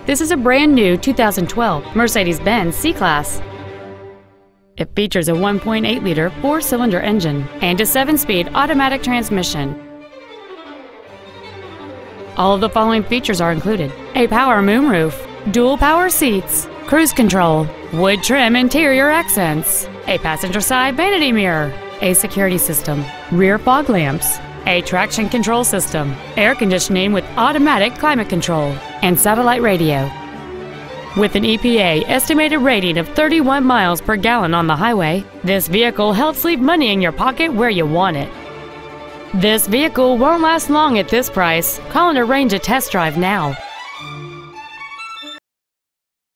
This is a brand new 2012 Mercedes-Benz C-Class. It features a 1.8-liter four-cylinder engine and a 7-speed automatic transmission. All of the following features are included: a power moonroof, dual power seats, cruise control, wood trim interior accents, a passenger side vanity mirror, a security system, rear fog lamps, a traction control system, air conditioning with automatic climate control, and satellite radio. With an EPA estimated rating of 31 miles per gallon on the highway, this vehicle helps leave money in your pocket where you want it. This vehicle won't last long at this price. Call and arrange a test drive now.